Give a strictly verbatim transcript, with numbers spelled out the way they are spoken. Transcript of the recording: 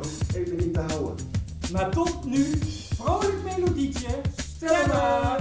ik ben niet te houden. Maar tot nu, vrolijk melodietje, stemmen!